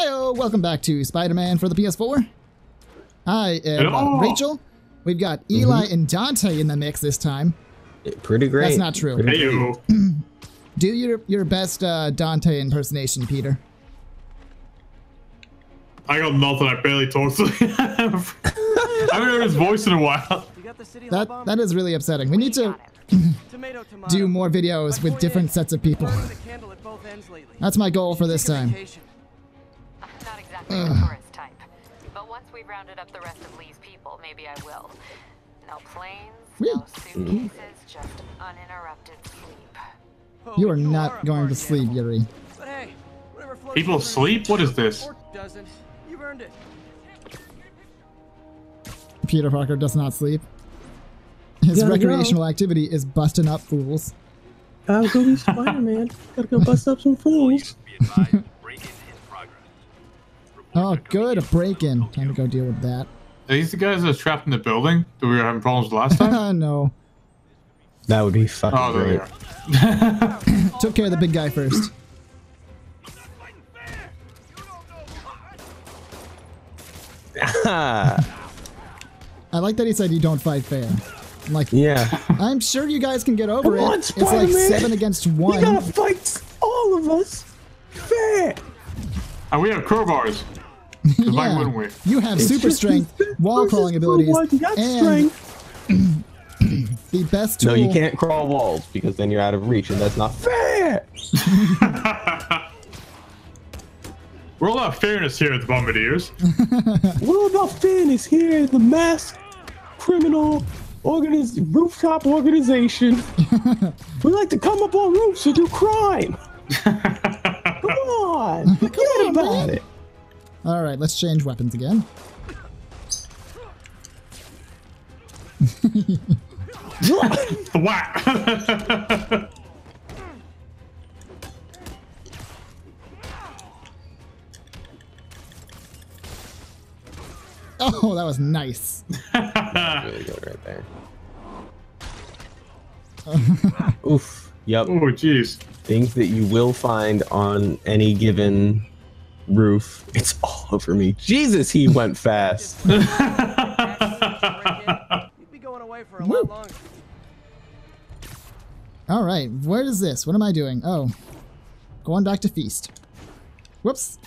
Heyo, welcome back to Spider-Man for the PS4. I am Rachel. We've got Eli and Dante in the mix this time. Pretty great. That's not true. Heyo. Do your best Dante impersonation, Peter. I got nothing. I barely talk to him. I haven't heard his voice in a while. That is really upsetting. We need to do more videos with different sets of people. That's my goal for this time. Not exactly the tourist type, but once we've rounded up the rest of Lee's people, maybe I will. No planes, no suitcases, just uninterrupted sleep. You are not going to sleep, Yuri. People sleep? What is this? You've earned it. Peter Parker does not sleep. His recreational activity is busting up fools. I'll go be Spider-Man. Gotta go bust up some fools. Oh, good, a break-in. Time to go deal with that. Are these the guys that are trapped in the building that we were having problems with last time? No. That would be fucking Oh, there great. they are. Took care of the big guy first. I like that he said you don't fight fair. I'm like, Yeah. I'm sure you guys can get over Come on, it. It's like Spider-Man. 7 against 1. You gotta fight all of us. Fair. And we have crowbars. 'Cause why Yeah. wouldn't we? You have It's super just strength, wall crawling abilities, You got and strength. the best tool. No, you can't crawl walls because then you're out of reach, and that's not fair. We're all about fairness here at the Bombardiers. What about fairness here at the mass criminal rooftop organization? We like to come up on roofs and do crime. Come on, forget about it. All right, let's change weapons again. Whack! Oh, that was nice. Really good right there. Oof. Yep. Oh, jeez. Things that you will find on any given roof. It's all over me. Jesus, he went fast. You'd be going away for a lot longer. All right, where is this? What am I doing? Oh, going back to Feast. Whoops.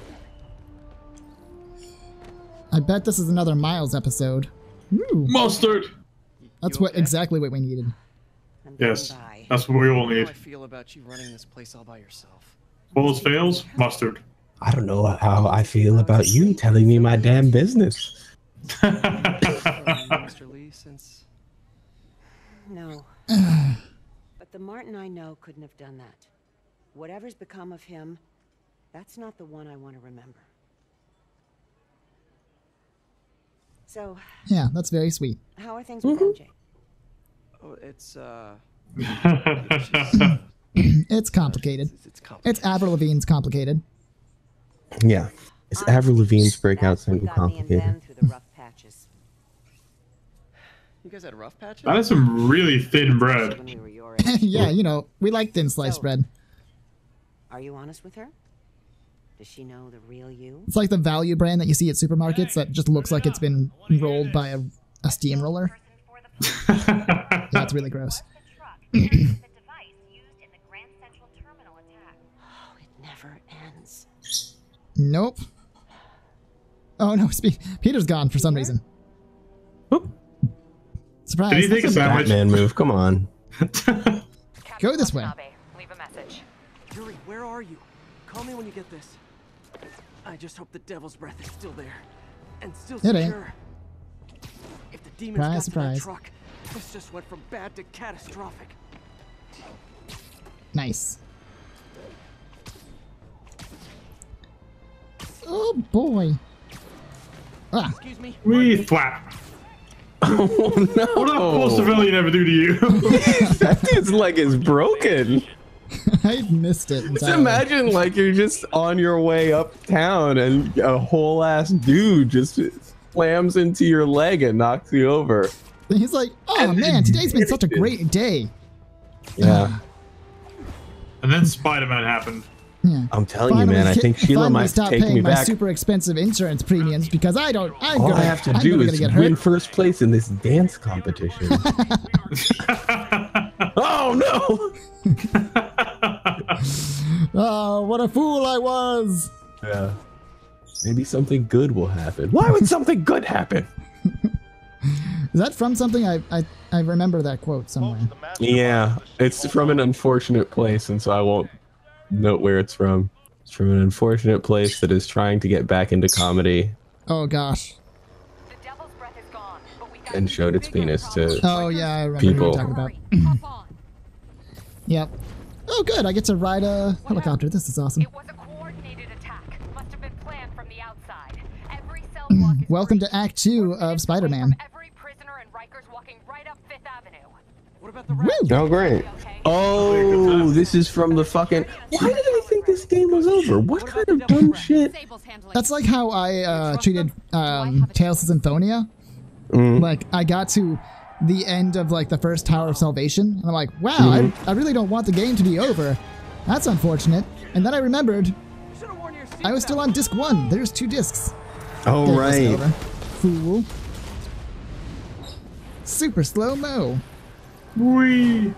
I bet this is another Miles episode. Ooh, Mustard! that's exactly what we needed. Yes, that's what we all How do need. I feel about you running this place all by yourself? Falls fails, mustard. I don't know how I feel about you telling me my damn business. Mr. Lee, since No. But the Martin I know couldn't have done that. Whatever's become of him, that's not the one I want to remember. So, Yeah, that's very sweet. how are things with MJ? oh, it's It's complicated. it's complicated. It's Avril Lavigne's complicated. Yeah. It's Avril Lavigne's breakout That's what single got me and Ben complicated. through the rough patches. You guys had rough patches? That is some really thin bread. When we were your age. Yeah, you know, we like thin sliced So- bread. Are you honest with her? Does she know the real you? It's like the value brand that you see at supermarkets that just looks like it's been rolled by a steamroller. Yeah, it's really gross. Oh, it never ends. Nope. Oh no, Peter's gone for some reason. Oop. Surprise. Did he take a sandwich? Batman move, come on. Go this way. Leave a message. Yuri, where are you? Call me when you get this. I just hope the Devil's Breath is still there. And still It ain't. secure. If the demons Surprise, got to that surprise. truck, this just went from bad to catastrophic. Nice. Oh boy. Ah, Excuse me? We flap. Oh no. What did a poor civilian ever do to you? That dude's leg is broken. I missed it. Just entirely. imagine like you're just on your way uptown and a whole ass dude just slams into your leg and knocks you over. He's like, oh man, today's been such a great day. Yeah. And then Spider-Man happened. Yeah. I'm telling you, man. I think Sheila might stop take paying me my back. super expensive insurance premiums because I don't. All I have to do is win first place in this dance competition. Oh no! Oh, what a fool I was! Yeah. Maybe something good will happen. Why would something good happen? Is that from something? I remember that quote somewhere. Yeah, it's from an unfortunate place, and so I won't note where it's from. It's from an unfortunate place that is trying to get back into comedy Oh gosh. and showed its penis to Oh yeah, I remember people. what you're talking about. Yep. Oh good, I get to ride a helicopter. This is awesome. It was a coordinated attack. Must have been planned from the outside. Every cell block is Welcome to Act 2 of Spider-Man. every prisoner and Rikers walking right up Fifth Avenue. What about the Woo! Oh, great. Oh, this is from the fucking... Why did I think this game was over? What kind of dumb shit? That's like how I treated Tales of Symphonia. Like, I got to the end of like the first Tower of Salvation, and I'm like, wow, I really don't want the game to be over. That's unfortunate. And then I remembered I was still on disc 1. There's 2 discs. Oh, Game wasn't right. over. Fool. Super slow-mo. Wee.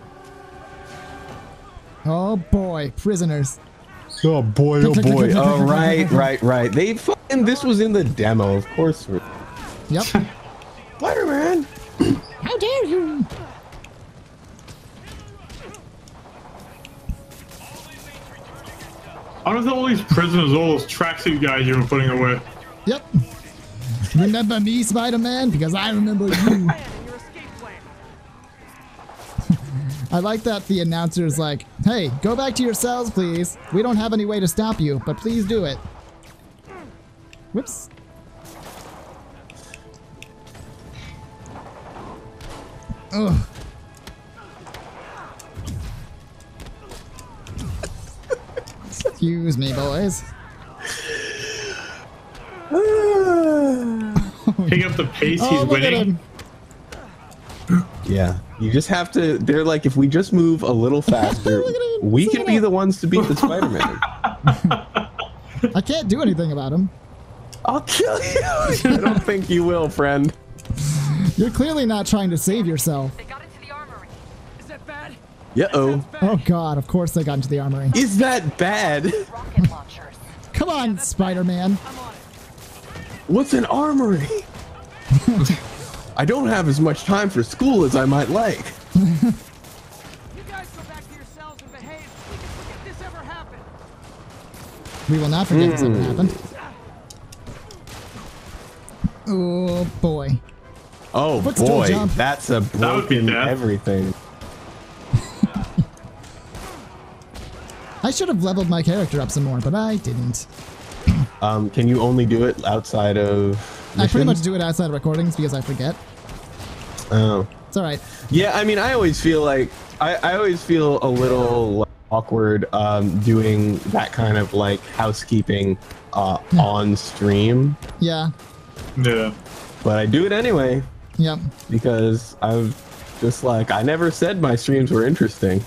Oh boy, prisoners. Oh boy, oh boy. Oh, right. They fucking... This was in the demo, of course. Yep. Spider-Man! How dare you? How does all these prisoners, all those tracksuit guys you've been putting away? Yep. Remember me, Spider-Man? Because I remember you. I like that the announcer's like, hey, go back to your cells, please. We don't have any way to stop you, but please do it. Whoops. Ugh. Excuse me, boys. Pick up the pace he's Look at winning. him. Yeah, you just have to... They're like, if we just move a little faster, Look at him. we Look can at be him. the ones to beat the Spider-Man. I can't do anything about him. I'll kill you! I don't think you will, friend. You're clearly not trying to save yourself. They got into the armory. Is that bad? Uh-oh. Oh god, of course they got into the armory. Is that bad? Rocket launchers. Come on, Spider-Man. What's an armory? I don't have as much time for school as I might like. You guys go back to your cells and behave. We can forget this ever happened. We will not forget this ever happened. Oh boy. Oh Footstool boy, jump. that's a would be broken death. everything. I should have leveled my character up some more, but I didn't. Can you only do it outside of I pretty much missions? do it outside of recordings because I forget. Oh. It's alright. Yeah, I mean, I always feel like I always feel a little awkward doing that kind of like housekeeping on stream, Yeah. Yeah. but I do it anyway Yep. because I'm just like, I never said my streams were interesting.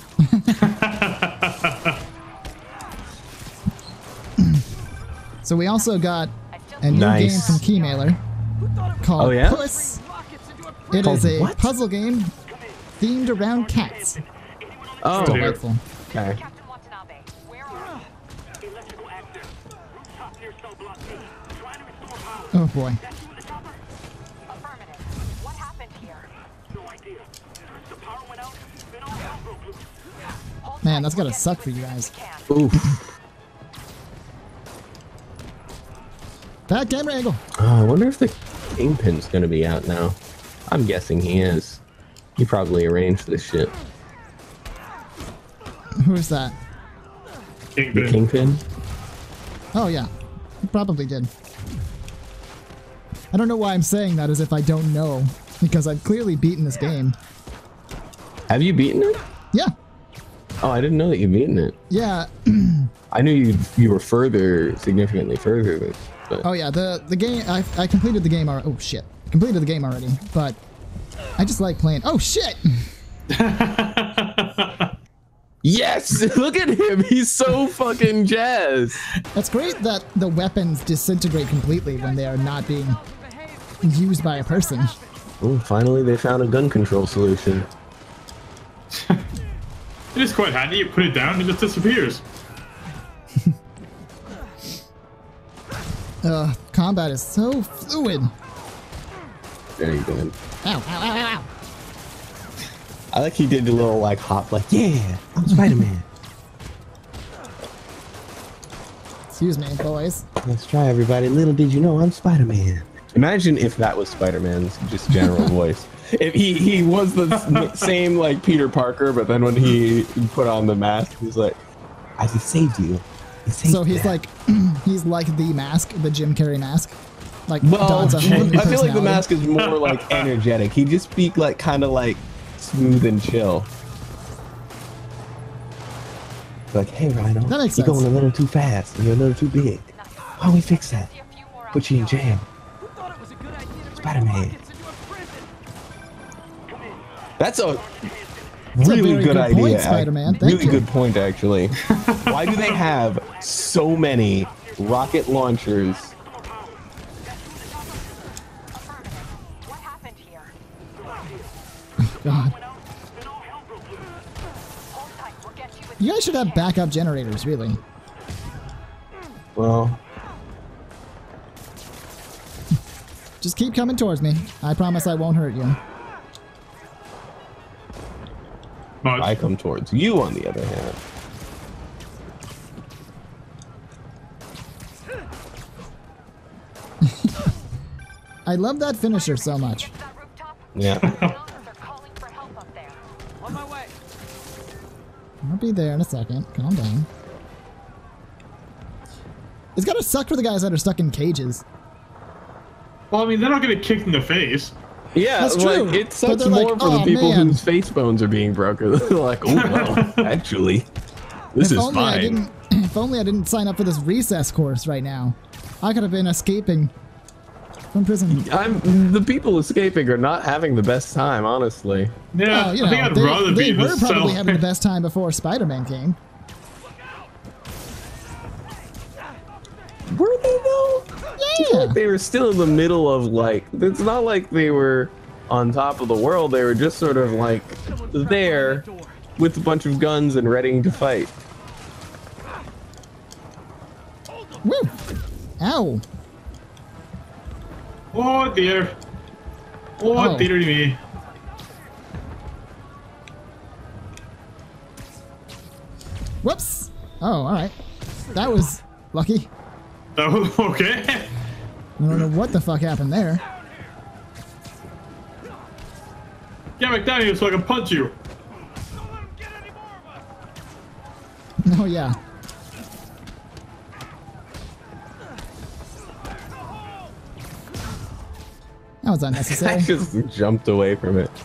So we also got a new Nice. game from Keymailer called Oh, yeah? Puss. Rockets into a It Called is a what? puzzle game themed around cats. Oh, dear. Delightful. okay. Captain Watanabe, where are you? Oh boy. Affirmative. What happened here? Hold Man, tight, that's we'll gotta get suck to for it you as guys. soon as we can. Oof. Bad camera angle. I wonder if the Kingpin's gonna be out now. I'm guessing he is. He probably arranged this shit. Who's that? The Kingpin. Kingpin? Oh yeah. He probably did. I don't know why I'm saying that as if I don't know. Because I've clearly beaten this game. Have you beaten it? Yeah. Oh, I didn't know that you'd beaten it. Yeah. I knew you were significantly further than. But Oh yeah, the game I completed the game already. Oh shit. Completed the game already, but I just like playing. Oh shit. Yes, look at him. He's so fucking jazzed. It's great that the weapons disintegrate completely when they are not being used by a person. Oh, finally they found a gun control solution. It is quite handy. You put it down, it just disappears. Combat is so fluid. Very good. Ow, ow, ow, ow. I like he did a little like hop, like, yeah, I'm Spider-Man. Excuse me, boys. Let's try, everybody. Little did you know, I'm Spider-Man. Imagine if that was Spider-Man's just general voice. If he was the same like Peter Parker, but then when he put on the mask, he's like, I just saved you. So he's like, he's like the mask, the Jim Carrey mask. Like, well, Don's I feel like the mask is more like energetic. He just speak like kind of like smooth and chill. Like, hey Rhino, that makes you're sense. going a little too fast and you're a little too big. Why don't we fix that? Put you in jail. Spider-Man. That's a really good idea. Point, Spider-Man. Really good point, actually. Why do they have so many rocket launchers? What happened here? God. Hold tight, we'll get you with You guys should have backup generators, really. Well, just keep coming towards me. I promise I won't hurt you. I come towards you, on the other hand. I love that finisher so much. that rooftop. Yeah. They're calling for help up there. On my way. I'll be there in a second. Calm down. It's gotta suck for the guys that are stuck in cages. Well, I mean, they're not getting kicked in the face. Yeah, That's like, true. it But sucks they're more like, for the "Oh, people man." whose face bones are being broken. They're like, oh, well, actually, this If is only I fine. didn't. If only I didn't sign up for this recess course right now. I could have been escaping from prison. The people escaping are not having the best time, honestly. Yeah, Well, you I think know, I'd rather they be in were the probably cell. having the best time before Spider-Man came. Were they though? I feel Yeah. like they were still in the middle of like. It's not like they were on top of the world. They were just sort of like there with a bunch of guns and ready to fight. Woo! Ow! Oh dear. Oh, Oh. dear me. Whoops! Oh, alright. That was lucky. Oh, okay. I don't know what the fuck happened there. Get back down here so I can punch you. Oh, yeah. That was I unnecessary. just jumped away from it.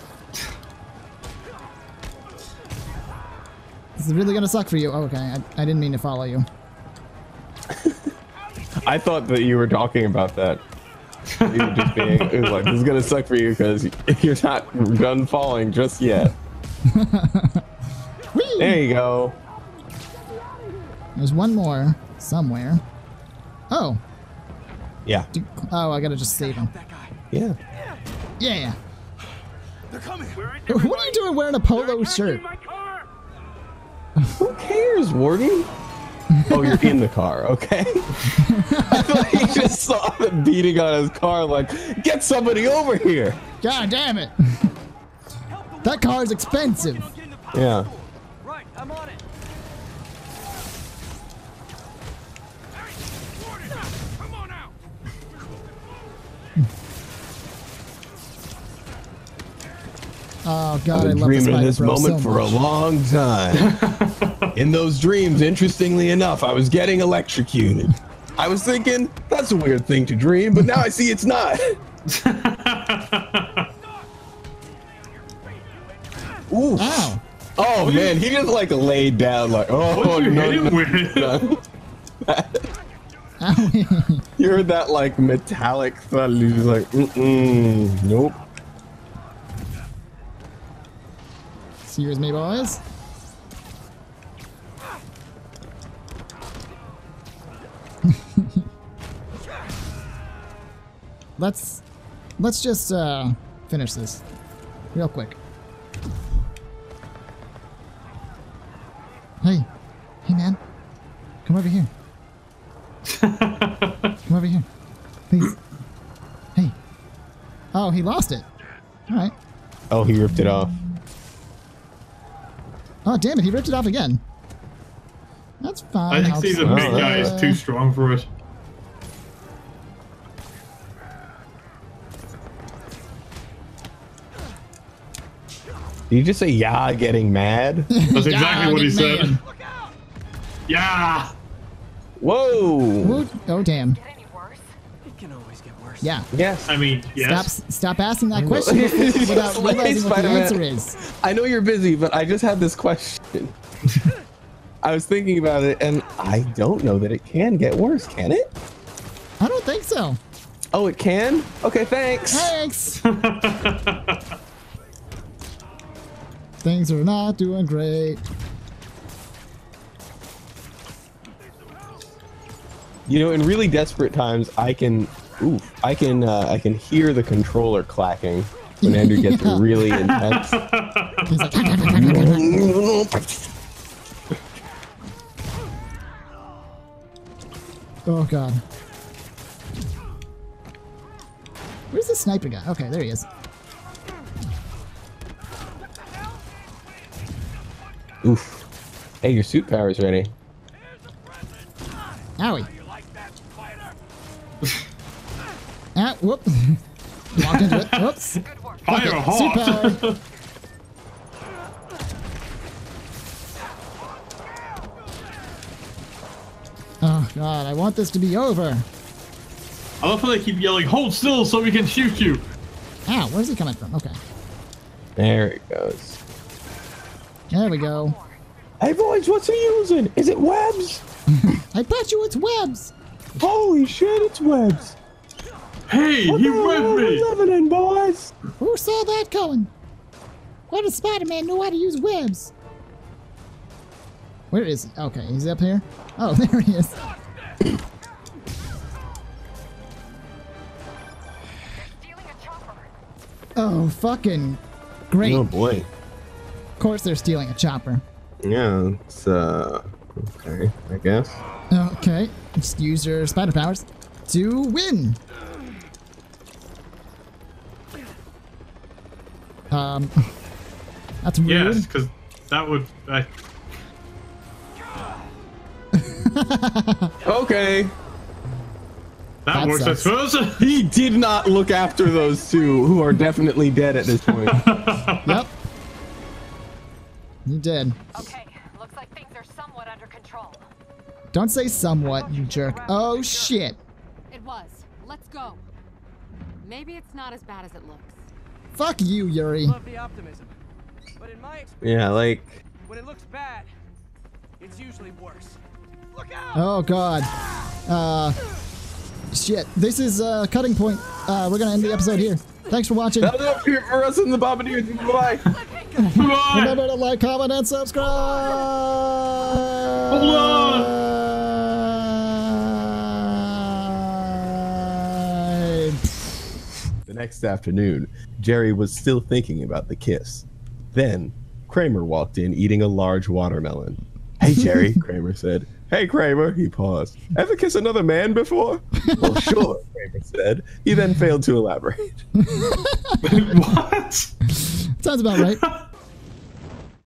This is really gonna suck for you. Oh, okay, I didn't mean to follow you. I thought that you were talking about that. You were just being it was like, this is gonna suck for you because you're not done falling just yet. Whee! There you go. There's one more somewhere. Oh. Yeah. Oh, I gotta just save him. That guy. Yeah. Yeah. They're coming. What are you doing wearing a polo shirt? Who cares, Warden? Oh, you're in the car, okay? I thought he just saw him beating on his car like, get somebody over here. God damn it. That car is expensive. Yeah. Right, I'm on it. Come on out. Oh god, I I've been love the dreaming of Spider this Bro moment so for a much. long time. In those dreams, interestingly enough, I was getting electrocuted. I was thinking, that's a weird thing to dream, but now I see it's not. Ooh. Ow. Oh man, he just like laid down like, oh What you no, hit him with? no. Ow. You heard that like metallic thud, and he was like, nope. Excuse me, boys. let's just finish this real quick. Hey, man, come over here. Come over here, please. Hey. Oh, he lost it. All right. Oh, he ripped it off. Oh, damn it, he ripped it off again. That's fine. I think he's a big guy is too strong for us. Did you just say "yeah" getting mad? That's exactly what he said. Man. Yeah. Whoa. Oh, damn. Get any worse? It can always get worse. Yeah. Yes. I mean, yes. Stop asking that question without Slay realizing what the Spider-Man. answer is. I know you're busy, but I just had this question. I was thinking about it, and I don't know that it can get worse, can it? I don't think so. Oh, it can? Okay, thanks. Thanks. Things are not doing great. You know, in really desperate times, I can hear the controller clacking when Andrew gets really intense. He's like, oh god. Where's the sniper guy? Okay, there he is. Oof. Hey, your suit power is ready. Owie. Ah, whoop. Walked into it. Whoops. Fire Suit hot. power. Oh god, I want this to be over. I love how they keep yelling, "Hold still so we can shoot you." Ow, where's he coming from? Okay. There it goes. There we go. Hey boys, what's he using? Is it webs? I bet you it's webs. Holy shit, it's webs. Hey, What he the hell with are we me. living in, boys? Who saw that coming? Why does Spider-Man know how to use webs? Where is he? Okay, he's up here. Oh, there he is. Stealing a chopper. Oh, fucking great. Oh Of boy. course they're stealing a chopper. Yeah, it's okay, I guess. Okay, just use your spider powers to win. That's rude. Yes, because that would. Okay. That works, I sucks. suppose. He did not look after those two who are definitely dead at this point. Yep. You did. Okay, looks like things are somewhat under control. Don't say somewhat, you jerk. Oh, shit. It was. Let's go. Maybe it's not as bad as it looks. Fuck you, Yuri. Love the optimism. But in my experience, Yeah, like, when it looks bad, it's usually worse. Look out! Oh, God. Shit. This is cutting point. We're gonna end the episode here. Thanks for watching. that'll do it for us in the Bombardier. Bye. Bye. Remember to like, comment, and subscribe. Hold on. The next afternoon, Jerry was still thinking about the kiss. Then, Kramer walked in eating a large watermelon. Hey, Jerry, Kramer said. Hey, Kramer, he paused. Ever kiss another man before? Well, sure, Kramer said. He then failed to elaborate. What? Sounds about right.